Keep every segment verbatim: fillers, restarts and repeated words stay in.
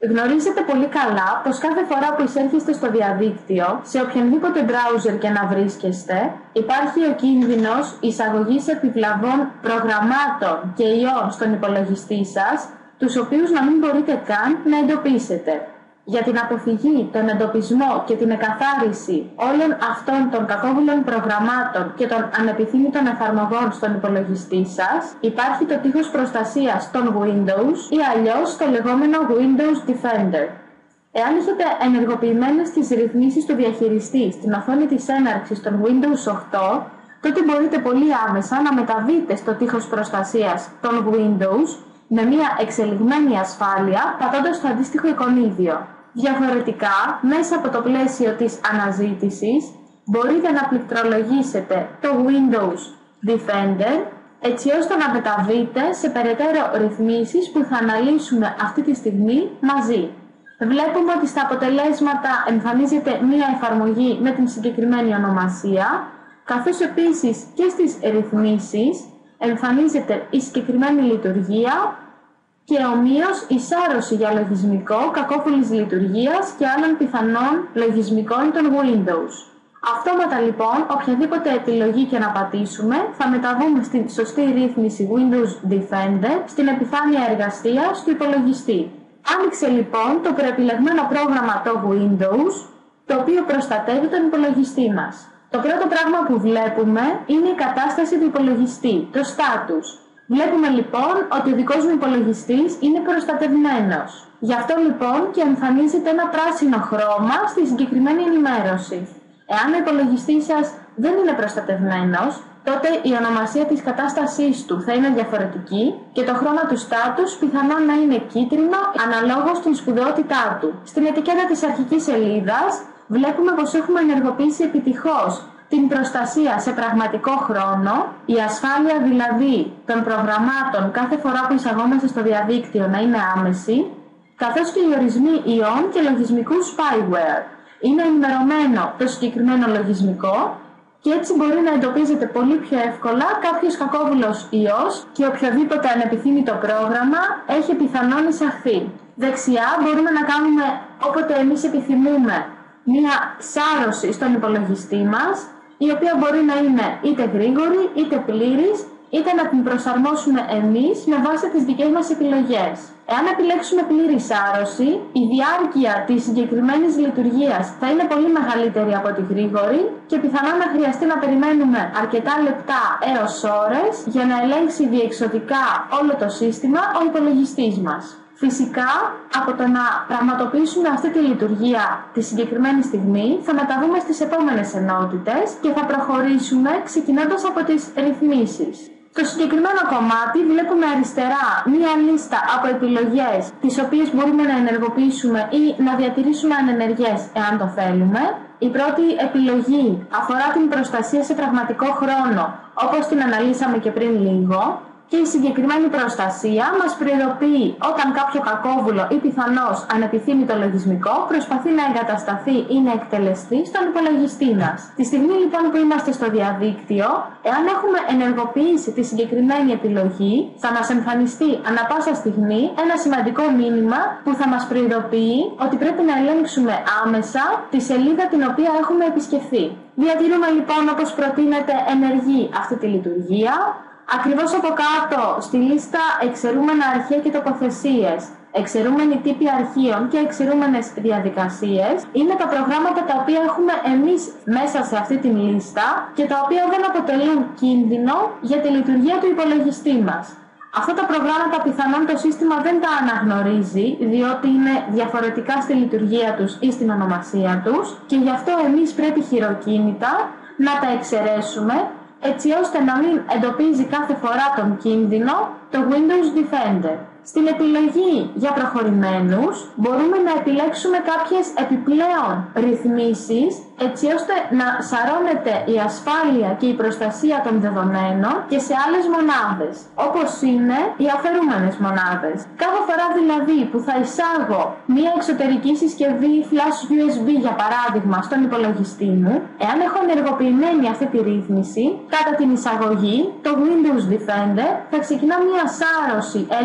Γνωρίζετε πολύ καλά πως κάθε φορά που εισέρχεστε στο διαδίκτυο, σε οποιονδήποτε browser και να βρίσκεστε, υπάρχει ο κίνδυνος εισαγωγής επιβλαβών προγραμμάτων και ιών στον υπολογιστή σας, τους οποίους να μην μπορείτε καν να εντοπίσετε. Για την αποφυγή, τον εντοπισμό και την εκαθάριση όλων αυτών των κακόβουλων προγραμμάτων και των ανεπιθύμητων εφαρμογών στον υπολογιστή σας, υπάρχει το τείχος προστασίας των Windows ή αλλιώς το λεγόμενο Windows Defender. Εάν έχετε ενεργοποιημένες τις ρυθμίσεις του διαχειριστή στην οθόνη της έναρξης των Windows οκτώ, τότε μπορείτε πολύ άμεσα να μεταβείτε στο τείχος προστασίας των Windows με μια εξελιγμένη ασφάλεια πατώντας το αντίστοιχο εικονίδιο. Διαφορετικά, μέσα από το πλαίσιο της αναζήτησης, μπορείτε να πληκτρολογήσετε το Windows Defender έτσι ώστε να μεταβείτε σε περαιτέρω ρυθμίσεις που θα αναλύσουμε αυτή τη στιγμή μαζί. Βλέπουμε ότι στα αποτελέσματα εμφανίζεται μία εφαρμογή με την συγκεκριμένη ονομασία, καθώς επίσης και στις ρυθμίσεις εμφανίζεται η συγκεκριμένη λειτουργία και ομοίως η σάρωση για λογισμικό κακόβουλης λειτουργίας και άλλων πιθανών λογισμικών των Windows. Αυτόματα λοιπόν, οποιαδήποτε επιλογή και να πατήσουμε, θα μεταβούμε στην σωστή ρύθμιση Windows Defender στην επιφάνεια εργασίας του υπολογιστή. Άνοιξε λοιπόν το προεπιλεγμένο πρόγραμμα το Windows, το οποίο προστατεύει τον υπολογιστή μας. Το πρώτο πράγμα που βλέπουμε είναι η κατάσταση του υπολογιστή, το status. Βλέπουμε λοιπόν ότι ο δικός μου υπολογιστής είναι προστατευμένος. Γι' αυτό λοιπόν και εμφανίζεται ένα πράσινο χρώμα στη συγκεκριμένη ενημέρωση. Εάν ο υπολογιστής σας δεν είναι προστατευμένος, τότε η ονομασία της κατάστασής του θα είναι διαφορετική και το χρώμα του status πιθανόν να είναι κίτρινο αναλόγως στην σπουδαιότητά του. Στην ετικέτα της αρχικής σελίδας βλέπουμε πως έχουμε ενεργοποιήσει επιτυχώς την προστασία σε πραγματικό χρόνο, η ασφάλεια δηλαδή των προγραμμάτων κάθε φορά που εισαγόμαστε στο διαδίκτυο να είναι άμεση, καθώς και οι ορισμοί ιών και λογισμικού spyware. Είναι ενημερωμένο το συγκεκριμένο λογισμικό και έτσι μπορεί να εντοπίζεται πολύ πιο εύκολα κάποιος κακόβουλος ιός και οποιοδήποτε ανεπιθύμητο πρόγραμμα έχει πιθανόν εισαχθεί. Δεξιά μπορούμε να κάνουμε όποτε εμείς επιθυμούμε μία σάρωση στον υπολογιστή μας, η οποία μπορεί να είναι είτε γρήγορη είτε πλήρης, είτε να την προσαρμόσουμε εμείς με βάση τις δικές μας επιλογές. Εάν επιλέξουμε πλήρη σάρωση, η διάρκεια της συγκεκριμένης λειτουργίας θα είναι πολύ μεγαλύτερη από τη γρήγορη και πιθανόν να χρειαστεί να περιμένουμε αρκετά λεπτά έως ώρες για να ελέγξει διεξοδικά όλο το σύστημα ο υπολογιστής μας. Φυσικά, από το να πραγματοποιήσουμε αυτή τη λειτουργία τη συγκεκριμένη στιγμή, θα μεταβούμε στις επόμενες ενότητες και θα προχωρήσουμε ξεκινώντας από τις ρυθμίσεις. Στο συγκεκριμένο κομμάτι βλέπουμε αριστερά μία λίστα από επιλογές τις οποίες μπορούμε να ενεργοποιήσουμε ή να διατηρήσουμε ανενεργές εάν το θέλουμε. Η πρώτη επιλογή αφορά την προστασία σε πραγματικό χρόνο, όπως την αναλύσαμε και πριν λίγο. Και η συγκεκριμένη προστασία μας προειδοποιεί όταν κάποιο κακόβουλο ή πιθανώς ανεπιθύμητο λογισμικό προσπαθεί να εγκατασταθεί ή να εκτελεστεί στον υπολογιστή μας. Τη στιγμή λοιπόν που είμαστε στο διαδίκτυο, εάν έχουμε ενεργοποιήσει τη συγκεκριμένη επιλογή, θα μας εμφανιστεί ανα πάσα στιγμή ένα σημαντικό μήνυμα που θα μας προειδοποιεί ότι πρέπει να ελέγξουμε άμεσα τη σελίδα την οποία έχουμε επισκεφθεί. Διατηρούμε λοιπόν όπως προτείνεται ενεργή αυτή τη λειτουργία. Ακριβώς από κάτω στη λίστα εξαιρούμενα αρχεία και τοποθεσίες, εξαιρούμενοι τύποι αρχείων και εξαιρούμενες διαδικασίες είναι τα προγράμματα τα οποία έχουμε εμείς μέσα σε αυτή την λίστα και τα οποία δεν αποτελούν κίνδυνο για τη λειτουργία του υπολογιστή μας. Αυτά τα προγράμματα πιθανόν το σύστημα δεν τα αναγνωρίζει διότι είναι διαφορετικά στη λειτουργία τους ή στην ονομασία τους και γι' αυτό εμείς πρέπει χειροκίνητα να τα εξαιρέσουμε έτσι ώστε να μην εντοπίζει κάθε φορά τον κίνδυνο το Windows Defender. Στην επιλογή για προχωρημένους μπορούμε να επιλέξουμε κάποιες επιπλέον ρυθμίσεις έτσι ώστε να σαρώνεται η ασφάλεια και η προστασία των δεδομένων και σε άλλες μονάδες, όπως είναι οι αφαιρούμενες μονάδες. Κάθε φορά δηλαδή που θα εισάγω μία εξωτερική συσκευή flash γιου ες μπι για παράδειγμα στον υπολογιστή μου, εάν έχω ενεργοποιημένη αυτή τη ρύθμιση, κατά την εισαγωγή το Windows Defender θα ξεκινά μία σάρωση ελέγχου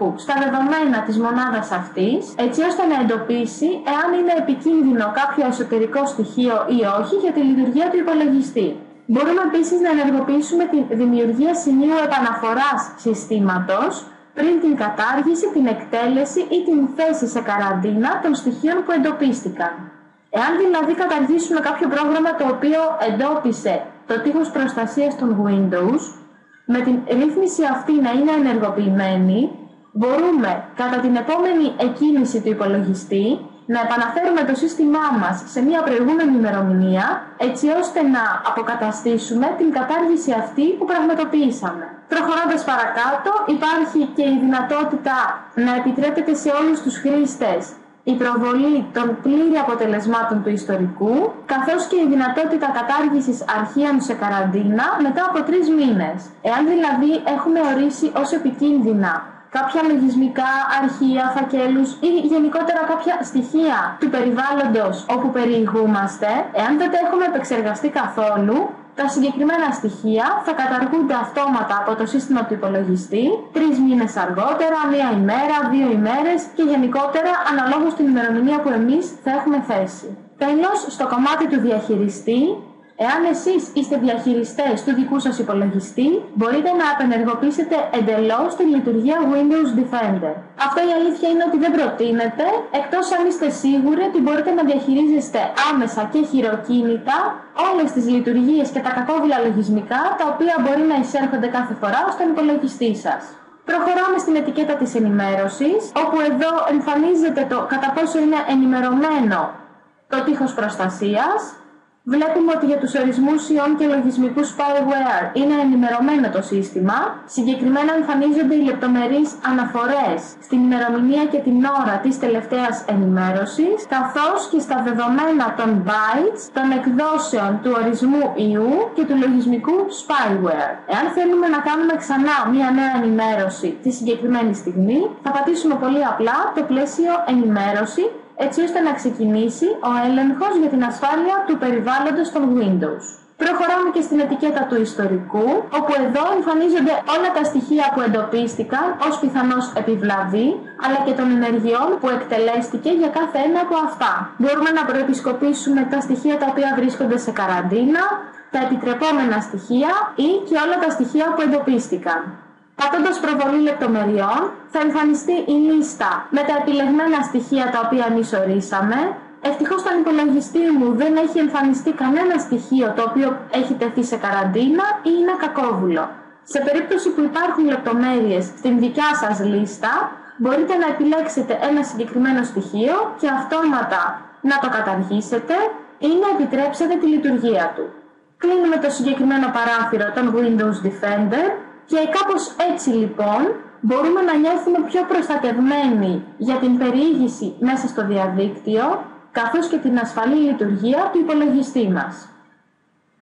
ελέγχου στα δεδομένα της μονάδας αυτής, έτσι ώστε να εντοπίσει εάν είναι επικίνδυνο κάποιο εσωτερικό στοιχείο ή όχι για τη λειτουργία του υπολογιστή. Μπορούμε επίσης να ενεργοποιήσουμε τη δημιουργία σημείου επαναφοράς συστήματος πριν την κατάργηση, την εκτέλεση ή την θέση σε καραντίνα των στοιχείων που εντοπίστηκαν. Εάν δηλαδή καταργήσουμε κάποιο πρόγραμμα το οποίο εντόπισε το τείχος προστασίας των Windows, με την ρύθμιση αυτή να είναι ενεργοποιημένη, μπορούμε κατά την επόμενη εκκίνηση του υπολογιστή να επαναφέρουμε το σύστημά μας σε μια προηγούμενη ημερομηνία, έτσι ώστε να αποκαταστήσουμε την κατάργηση αυτή που πραγματοποιήσαμε. Προχωρώντας παρακάτω, υπάρχει και η δυνατότητα να επιτρέπεται σε όλους τους χρήστες η προβολή των πλήρη αποτελεσμάτων του ιστορικού, καθώς και η δυνατότητα κατάργησης αρχείων σε καραντίνα μετά από τρεις μήνες. Εάν δηλαδή έχουμε ορίσει ως επικίνδυνα κάποια λογισμικά, αρχεία, φακέλους ή γενικότερα κάποια στοιχεία του περιβάλλοντος όπου περιηγούμαστε, εάν δεν τα έχουμε επεξεργαστεί καθόλου, τα συγκεκριμένα στοιχεία θα καταργούνται αυτόματα από το σύστημα του υπολογιστή τρεις μήνες αργότερα, μία ημέρα, δύο ημέρες και γενικότερα αναλόγως την ημερομηνία που εμείς θα έχουμε θέσει. Τέλος, στο κομμάτι του διαχειριστή, εάν εσείς είστε διαχειριστές του δικού σας υπολογιστή, μπορείτε να απενεργοποιήσετε εντελώς τη λειτουργία Windows Defender. Αυτό η αλήθεια είναι ότι δεν προτείνεται, εκτός αν είστε σίγουροι ότι μπορείτε να διαχειρίζεστε άμεσα και χειροκίνητα όλες τις λειτουργίες και τα κακόβουλα λογισμικά τα οποία μπορεί να εισέρχονται κάθε φορά στον υπολογιστή σας. Προχωράμε στην ετικέτα της ενημέρωσης, όπου εδώ εμφανίζεται το κατά πόσο είναι ενημερωμένο το τείχος προστασίας. Βλέπουμε ότι για τους ορισμούς ιών και λογισμικού spyware είναι ενημερωμένο το σύστημα. Συγκεκριμένα εμφανίζονται οι λεπτομερείς αναφορές στην ημερομηνία και την ώρα της τελευταίας ενημέρωσης, καθώς και στα δεδομένα των bytes των εκδόσεων του ορισμού ιού και του λογισμικού spyware. Εάν θέλουμε να κάνουμε ξανά μια νέα ενημέρωση τη συγκεκριμένη στιγμή, θα πατήσουμε πολύ απλά το πλαίσιο ενημέρωση, έτσι ώστε να ξεκινήσει ο έλεγχος για την ασφάλεια του περιβάλλοντος των Windows. Προχωράμε και στην ετικέτα του ιστορικού, όπου εδώ εμφανίζονται όλα τα στοιχεία που εντοπίστηκαν ως πιθανώς επιβλαβή, αλλά και των ενεργειών που εκτελέστηκε για κάθε ένα από αυτά. Μπορούμε να προεπισκοπήσουμε τα στοιχεία τα οποία βρίσκονται σε καραντίνα, τα επιτρεπόμενα στοιχεία ή και όλα τα στοιχεία που εντοπίστηκαν. Πατώντας προβολή λεπτομεριών, θα εμφανιστεί η λίστα με τα επιλεγμένα στοιχεία τα οποία εμείς ορίσαμε. Ευτυχώς στον υπολογιστή μου δεν έχει εμφανιστεί κανένα στοιχείο το οποίο έχει τεθεί σε καραντίνα ή είναι κακόβουλο. Σε περίπτωση που υπάρχουν λεπτομέρειες στην δικιά σας λίστα, μπορείτε να επιλέξετε ένα συγκεκριμένο στοιχείο και αυτόματα να το καταργήσετε ή να επιτρέψετε τη λειτουργία του. Κλείνουμε το συγκεκριμένο παράθυρο των Windows Defender. Και κάπως έτσι λοιπόν μπορούμε να νιώθουμε πιο προστατευμένοι για την περιήγηση μέσα στο διαδίκτυο, καθώς και την ασφαλή λειτουργία του υπολογιστή μας.